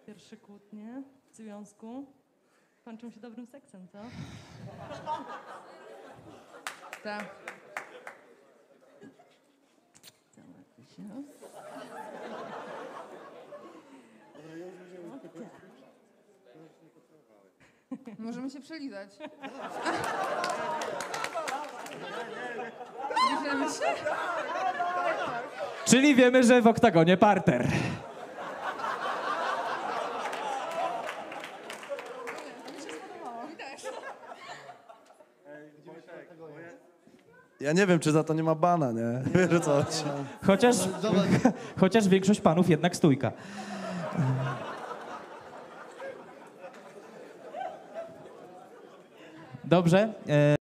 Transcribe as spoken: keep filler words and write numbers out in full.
pierwsze kłótnie w związku kończą się dobrym seksem, co? Tak. Możemy się przelizać. Bierzemy się? Czyli wiemy, że w oktagonie parter. Mi się spodobało. Mi też. Ja nie wiem, czy za to nie ma bana, nie? Wiesz o co chodzi. Chociaż, chociaż większość panów jednak stójka. Dobrze. E